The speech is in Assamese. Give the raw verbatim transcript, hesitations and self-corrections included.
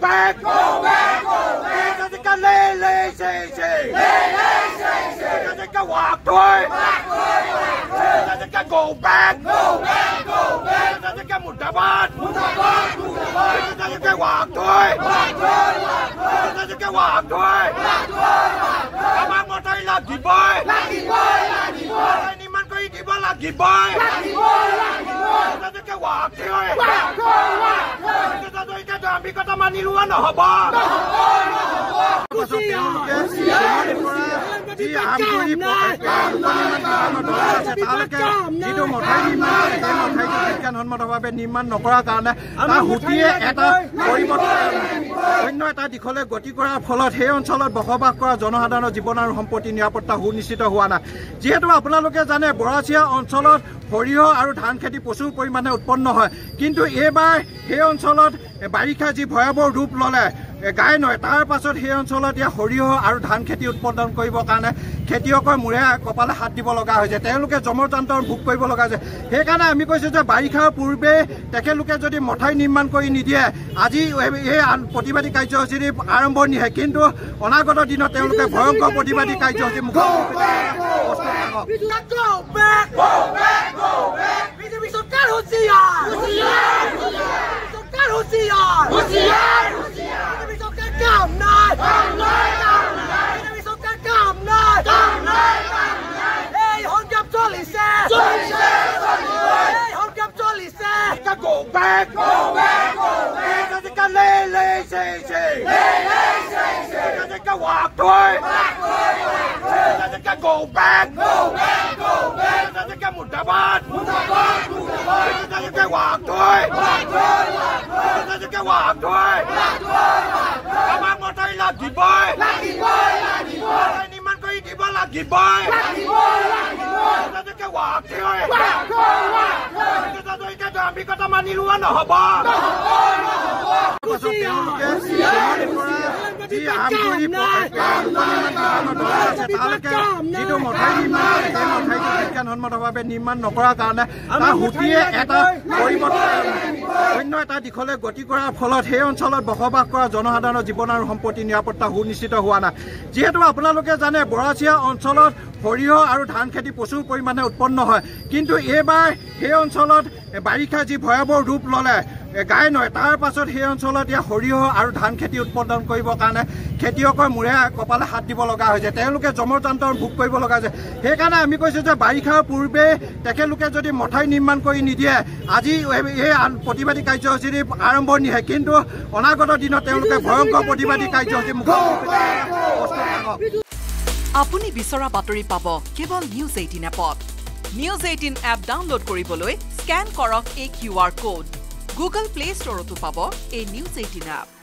back, go back, go back. Chúng ta lê lê xì xì, lê lê xì xì. Chúng ta hoạt thôi, hoạt thôi, hoạt thôi. Chúng ta go back, go back, go back. Chúng ta một đá bát, một đá bát, một đá bát. Chúng ta hoạt thôi, hoạt thôi, hoạt thôi. Chúng ta hoạt thôi, hoạt thôi, hoạt thôi. Các bạn một tay là gì bơi, là gì bơi, là gì bơi. Anh đi mang cái gì bơi là gì bơi, là gì bơi, là gì bơi. Chúng ta hoạt thôi, hoạt thôi, hoạt thôi. Chúng ta tôi cái đoàn bị cái tấm anh luôn nó hả ba. যি আম কৰি যিটো মঠাই নিৰ্মাণ সেই মঠাইটো বিজ্ঞানসন্মতভাৱে নিৰ্মাণ নকৰাৰ কাৰণে তাৰ সুতিয়ে এটা পৰিৱৰ্তন অন্য এটা দিশলৈ গতি কৰাৰ ফলত সেই অঞ্চলত বসবাস কৰা জনসাধাৰণৰ জীৱন আৰু সম্পত্তি নিৰাপত্তা সুনিশ্চিত হোৱা নাই যিহেতু আপোনালোকে জানে বৰাচিয়া অঞ্চলত সৰিয়হ আৰু ধান খেতি প্ৰচুৰ পৰিমাণে উৎপন্ন হয় কিন্তু এইবাৰ সেই অঞ্চলত বাৰিষা যি ভয়াৱহ ৰূপ ল'লে গাই নহয় তাৰ পাছত সেই অঞ্চলত ইয়া সৰিয়হ আৰু ধান খেতি উৎপাদন কৰিবৰ কাৰণে খেতিয়কৰ মূৰে কপালে হাত দিব লগা হৈছে তেওঁলোকে জমৰযন্ত্ৰৰ ভোগ কৰিব লগা হৈছে সেইকাৰণে আমি কৈছোঁ যে বাৰিষাৰ পূৰ্বে তেখেতলোকে যদি মঠাই নিৰ্মাণ কৰি নিদিয়ে আজি এই প্ৰতিবাদী কাৰ্যসূচীৰ আৰম্ভণিহে কিন্তু অনাগত দিনত তেওঁলোকে ভয়ংকৰ প্ৰতিবাদী কাৰ্যসূচী Come night, come night, come night. Enemy soldier come night, come night, come night. Hey, hold up, Jolly sir. Jolly sir, hey, hold up, Jolly sir. Go back, go back, go back. Chúng ta lê lê xì xì, lê lê xì xì. Chúng ta hoạt thôi, hoạt thôi, hoạt thôi. Chúng ta go back, go back, go back. Chúng ta một đá bát, một đá bát, một đá bát. Chúng ta hoạt thôi, hoạt thôi, hoạt thôi. Chúng ta hoạt thôi, hoạt thôi, hoạt thôi. Các bạn một tay là gì bơi, là gì bơi, là gì bơi. Anh đi mang cái gì bơi là gì bơi, là gì bơi, là gì bơi. Chúng ta hoạt thôi, hoạt thôi, hoạt thôi. Chúng ta tôi cái đoàn bị cái tấm anh luôn nó hả ba. যি আম কৰি যিটো মঠাই নিৰ্মাণ সেই মঠাইটো বিজ্ঞানসন্মতভাৱে নিৰ্মাণ নকৰাৰ কাৰণে তাৰ সুতিয়ে এটা পৰিৱৰ্তন অন্য এটা দিশলৈ গতি কৰাৰ ফলত সেই অঞ্চলত বসবাস কৰা জনসাধাৰণৰ জীৱন আৰু সম্পত্তি নিৰাপত্তা সুনিশ্চিত হোৱা নাই যিহেতু আপোনালোকে জানে বৰাচিয়া অঞ্চলত সৰিয়হ আৰু ধান খেতি প্ৰচুৰ পৰিমাণে উৎপন্ন হয় কিন্তু এইবাৰ সেই অঞ্চলত বাৰিষা যি ভয়াৱহ ৰূপ ল'লে গাই নহয় তাৰ পাছত সেই অঞ্চলত ইয়া সৰিয়হ আৰু ধান খেতি উৎপাদন কৰিবৰ কাৰণে খেতিয়কৰ মূৰে কপালে হাত দিব লগা হৈছে তেওঁলোকে জমৰযন্ত্ৰৰ ভোগ কৰিব লগা হৈছে সেইকাৰণে আমি কৈছোঁ যে বাৰিষাৰ পূৰ্বে তেখেতলোকে যদি মঠাই নিৰ্মাণ কৰি নিদিয়ে আজি এই প্ৰতিবাদী কাৰ্যসূচীৰ আৰম্ভণিহে কিন্তু অনাগত দিনত তেওঁলোকে ভয়ংকৰ প্ৰতিবাদী কাৰ্যসূচী আপুনি বিচৰা বাতৰি পাব কেৱল নিউজ এইটিন এপত নিউজ এইটিন এপ ডাউনলোড কৰিবলৈ স্কেন কৰক এই Q R code Google Play Store to pabo a News eighteen app.